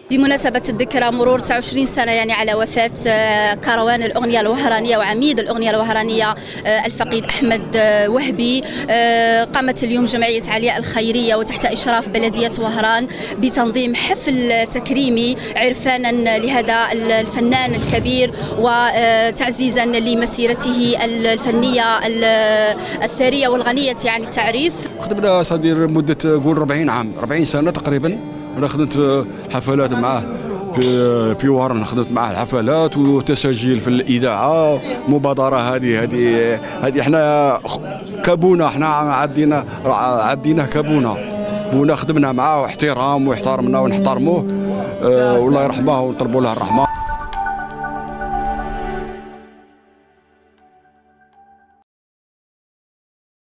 بمناسبة الذكرى مرور 29 سنة يعني على وفاة كروان الأغنية الوهرانية وعميد الأغنية الوهرانية الفقيد أحمد وهبي، قامت اليوم جمعية علياء الخيرية وتحت إشراف بلدية وهران بتنظيم حفل تكريمي عرفانا لهذا الفنان الكبير وتعزيزا لمسيرته الفنية الثرية والغنية عن التعريف. خدمنا صدير مدة قول 40 عام، 40 سنة تقريبا. أنا خدمت حفلات معاه في وهران، خدمت معاه الحفلات وتسجيل في الإذاعة. مبادرة هذه احنا كابونا، احنا عديناه كابونا، بونا خدمنا معاه احترام واحترمنا ونحترموه، والله يرحمه ونطلبوا له الرحمة.